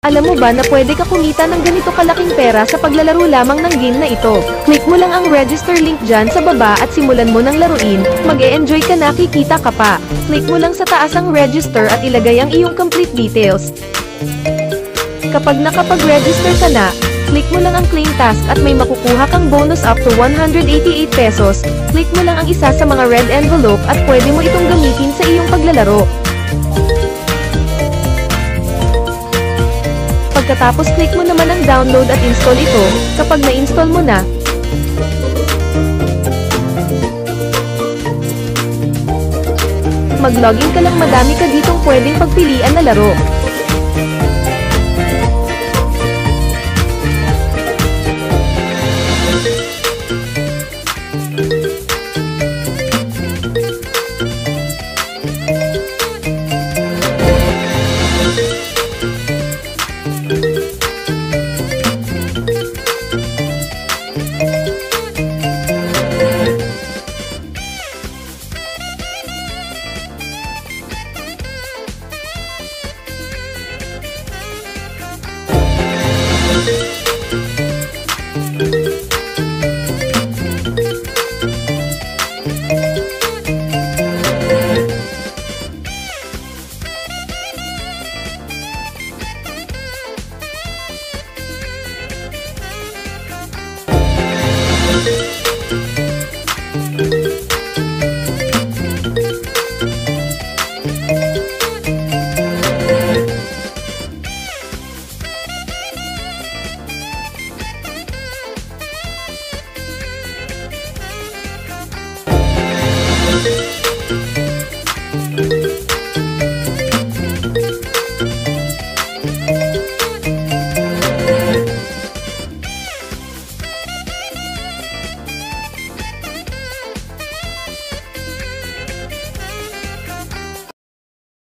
Alam mo ba na pwede ka kumita ng ganito kalaking pera sa paglalaro lamang ng game na ito? Click mo lang ang register link dyan sa baba at simulan mo ng laruin, mag-e-enjoy ka na, kikita ka pa. Click mo lang sa taas ang register at ilagay ang iyong complete details. Kapag nakapag-register ka na, click mo lang ang claim task at may makukuha kang bonus up to 188 pesos. Click mo lang ang isa sa mga red envelope at pwede mo itong gamitin sa iyong paglalaro. Pagkatapos click mo naman ang download at install ito. Kapag na-install mo na, mag-login ka lang, madami ka ditong pwedeng pagpilian na laro.